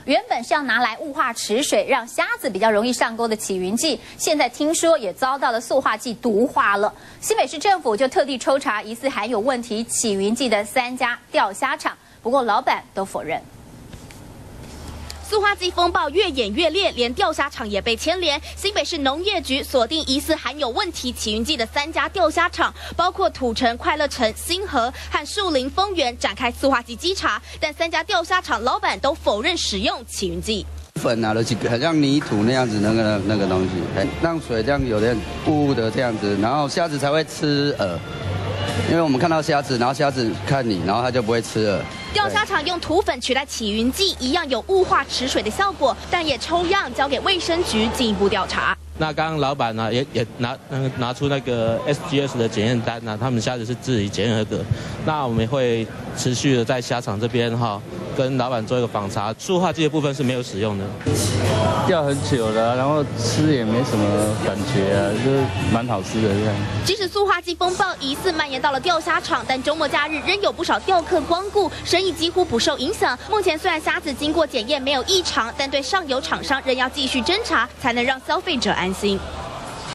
原本是要拿来雾化池水，让虾子比较容易上钩的起云剂，现在听说也遭到了塑化剂毒化了。新北市政府就特地抽查疑似含有问题起云剂的3家钓虾场，不过老板都否认。 塑化剂风暴越演越烈，连钓虾场也被牵连。新北市农业局锁定疑似含有问题起云剂的3家钓虾场，包括土城、快乐城、新和和树林丰原，展开塑化剂稽查。但3家钓虾场老板都否认使用起云剂。 粉啊，就是很像泥土那样子，那个东西，让水这样有点雾的这样子，然后虾子才会吃饵。 因为我们看到虾子，然后虾子看你，然后它就不会吃了。 钓虾场用土粉取代起云剂，一样有雾化池水的效果，但也抽样交给卫生局进一步调查。 那刚刚老板呢也拿出那个 SGS 的检验单呢，他们虾子是自己检验合格。那我们会持续的在虾场这边跟老板做一个访查，塑化剂的部分是没有使用的。 钓很久了，然后吃也没什么感觉啊，就是蛮好吃的这样。 即使塑化剂风暴疑似蔓延到了钓虾场，但周末假日仍有不少钓客光顾，生意几乎不受影响。目前虽然虾子经过检验没有异常，但对上游厂商仍要继续侦查，才能让消费者安心。